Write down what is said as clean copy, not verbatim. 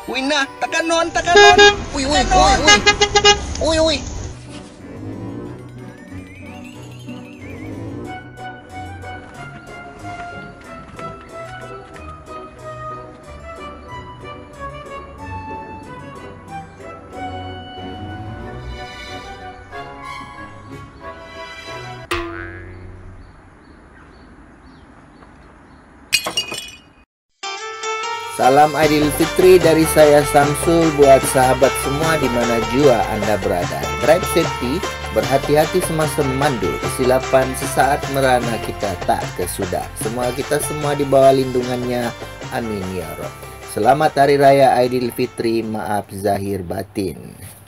Uy na, takanon, takanon. Uy, uy, uy, uy. Uy, uy. Salam Idul Fitri dari saya Samsul buat sahabat semua di mana jua Anda berada. Drive safety, berhati-hati semasa memandu. Kesilapan sesaat merana kita tak kesudah. Semua kita semua di bawah lindungannya. Amin ya Rabb. Selamat Hari Raya Idul Fitri, maaf zahir batin.